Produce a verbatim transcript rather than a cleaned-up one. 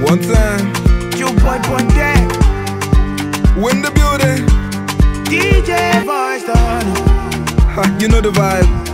One time. Your boy on deck. Win the building. D J voice on. Ha, you know the vibe.